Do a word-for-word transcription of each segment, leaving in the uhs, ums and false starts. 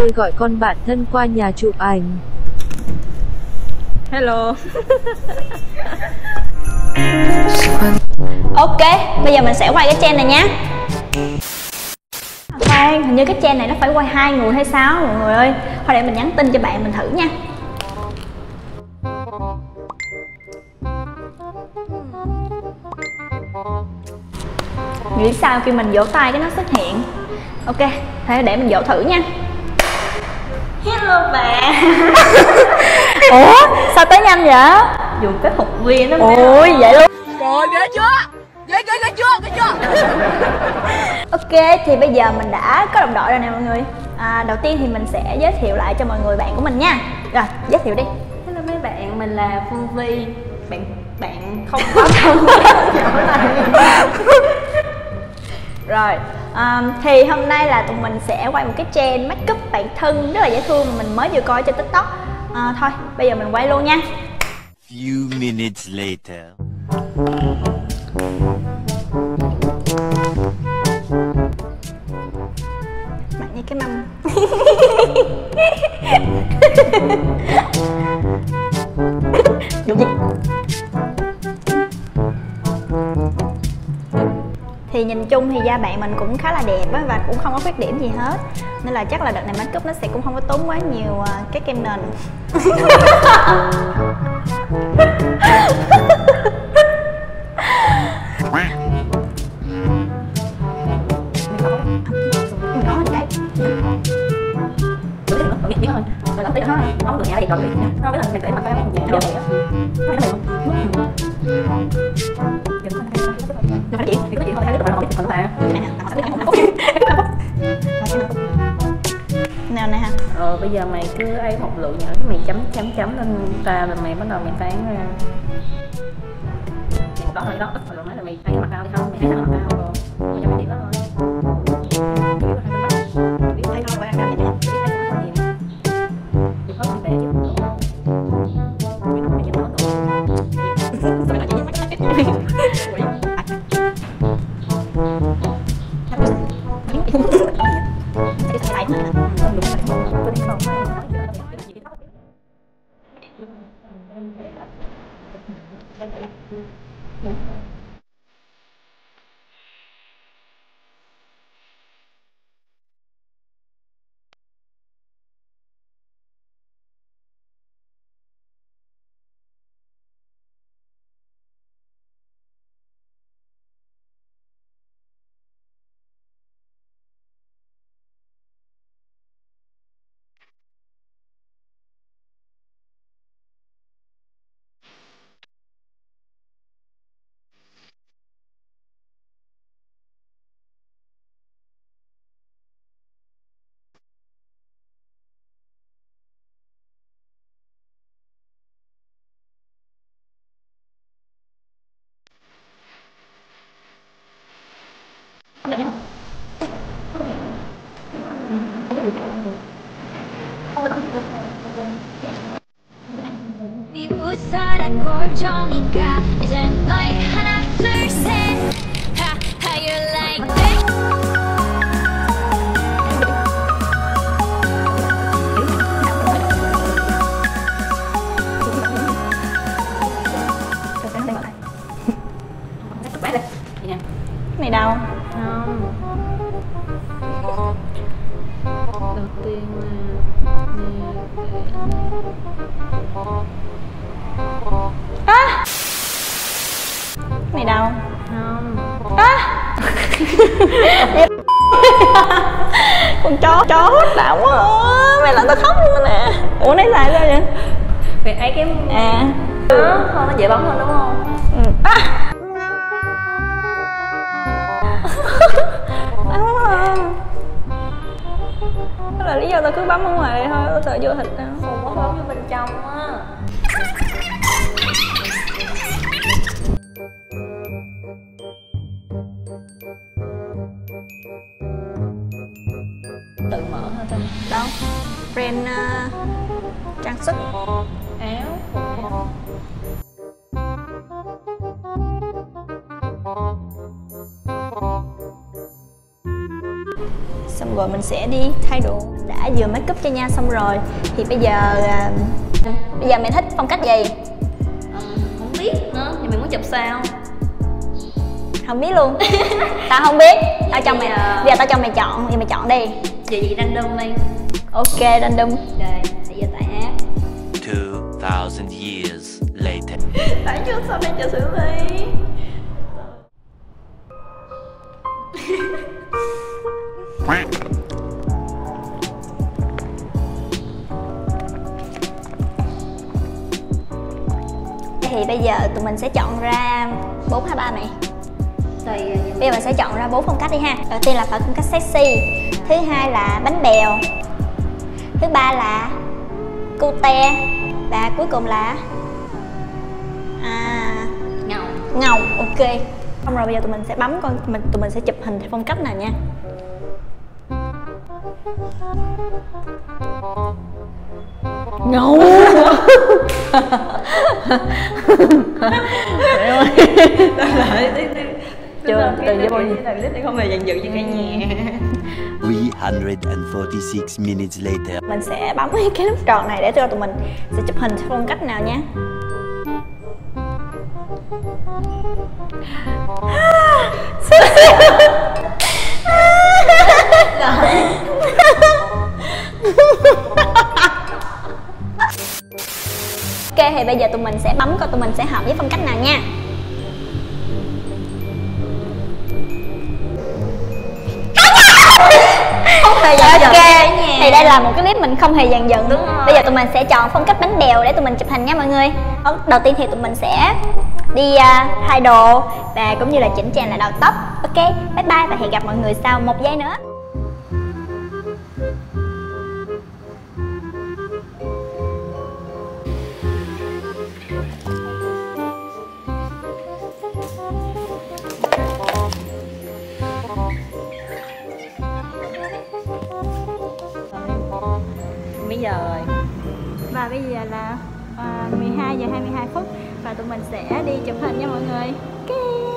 tôi gọi con bạn thân qua nhà chụp ảnh. Hello. Ok, bây giờ mình sẽ quay cái trend này nhé. Khoan, hình như cái trend này nó phải quay hai người hay sao mọi người ơi. Thôi để mình nhắn tin cho bạn mình thử nha. Nghĩ sao khi mình vỗ tay cái nó xuất hiện. Ok, thế để mình vỗ thử nha. Hello bạn. Ủa, sao tới nhanh vậy? Dùng cái hộp viên đó. Ôi, vậy luôn. Trời, ghê chưa? Ghê ghê ghê chưa? Ghê chưa? Ok, thì bây giờ mình đã có đồng đội rồi nè mọi người. à, Đầu tiên thì mình sẽ giới thiệu lại cho mọi người bạn của mình nha. Rồi, giới thiệu đi. Hello mấy bạn, mình là Phương Vi. Bạn bạn không có thân nhỏ này. Rồi, um, thì hôm nay là tụi mình sẽ quay một cái trend make up bản thân rất là dễ thương mà mình mới vừa coi trên TikTok. à, Thôi, bây giờ mình quay luôn nha. Few minutes later. Mặt như cái mâm. Vụ gì? Thì nhìn chung thì da bạn mình cũng khá là đẹp á, và cũng không có khuyết điểm gì hết. Nên là chắc là đợt này make up nó sẽ cũng không có tốn quá nhiều uh, cái kem nền. Biết thôi, rồi làm tí nó không được nhà thì còn bị nó biết là mình để mặt cái mình nhẹ được vậy á. Nó phải chỉ thì có chuyện thôi, thấy được rồi, biết còn mà. Nào nè hả? Ờ bây giờ mày cứ ấy một lượng nhỏ cái mày chấm chấm chấm lên ta là mày bắt đầu mày tán ra. Một đó thôi đó, ít rồi nói là mày thấy mặt tao thì không, mày thấy mặt tao rồi. Mày cho mày biết đó thôi. Biết thấy thôi, bạn cảm nhận. 네 웃어라 꼴종이가 이젠 너의 하나 둘셋 Ha, how you like that? Này đâu? Không. Đầu tiên là à! Này đâu? không. À! Con chó chó đạo quá à. Mày làm tao khóc luôn rồi nè. Ủa nãy lại sao vậy? Vì ấy cái À đó thôi nó dễ bấm hơn đúng không? ừ. À! Đó là lý do tao cứ bấm ở ngoài đây thôi, tao sợ vô thịt tao. Không có bấm vô bên trong á. Tự mở hả Tinh? Đâu? Brand uh, trang sức Áo. xong rồi mình sẽ đi thay đồ. Đã vừa make up cho Nha xong rồi thì bây giờ bây giờ mày thích phong cách gì? Ừ, không biết nữa, thì mày muốn chụp sao? Không biết luôn. Tao không biết. Tao cho mày, giờ... bây giờ tao cho mày chọn, thì mày chọn đi. Vậy gì random đi. Ok, random. Ok, bây giờ tải app. Two thousand years later. Tải chưa xong đây chờ xử lý. Thì bây giờ tụi mình sẽ chọn ra bốn hay ba mày? Tùy. Bây giờ mình sẽ chọn ra bốn phong cách đi ha. Đầu tiên là phải phong cách sexy, thứ hai là bánh bèo, thứ ba là cute, và cuối cùng là à, Ngầu. ngầu. Ok. Xong rồi bây giờ tụi mình sẽ bấm coi mình tụi mình sẽ chụp hình theo phong cách nào nha. Ngầu. Chưa, từ với bao nhiêu clip để không hề dành dự cho cả nhà. three hundred forty-six minutes later. Mình sẽ bấm cái nút tròn này để cho tụi mình sẽ chụp hình theo phong cách nào nha. Ok, thì bây giờ tụi mình sẽ bấm coi tụi mình sẽ hợp với phong cách nào nha. Không hề dàn dựng. Ok, thì đây là một cái clip mình không hề dàn dựng. Đúng rồi. Bây giờ tụi mình sẽ chọn phong cách bánh bèo để tụi mình chụp hình nha mọi người. Đầu tiên thì tụi mình sẽ đi uh, thay đồ và cũng như là chỉnh chàng lại đầu tóc. Ok, bye bye và hẹn gặp mọi người sau một giây nữa. Bây giờ rồi. Và bây giờ là uh, mười hai giờ hai mươi hai phút và tụi mình sẽ đi chụp hình nha mọi người. Ok.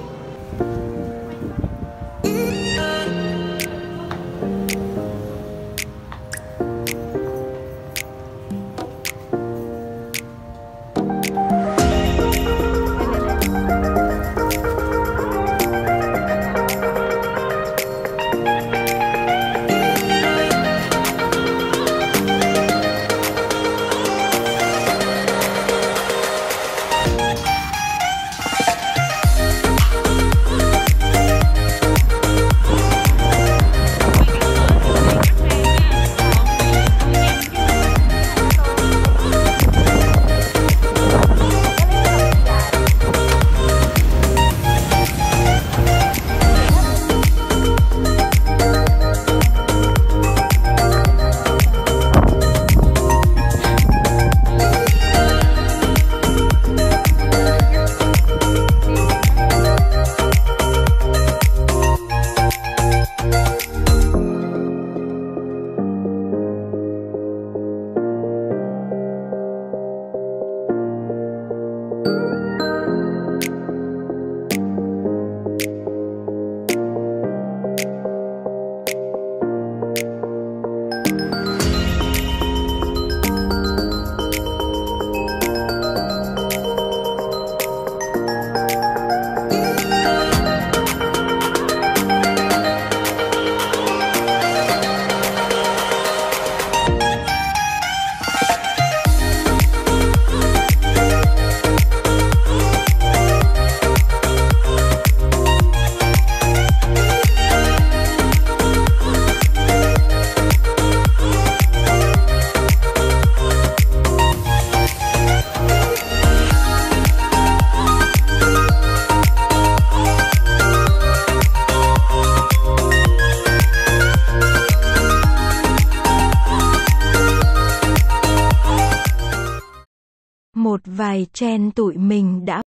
Một vài trend tụi mình đã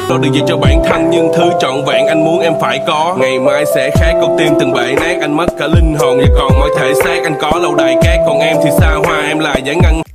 Lo được gì cho bản thân nhưng thứ trọn vẹn anh muốn em phải có. Ngày mai sẽ khác, con tim từng bể nát, anh mất cả linh hồn và còn mọi thể xác. Anh có lâu đài cát, còn em thì xa hoa, em là giải ngân.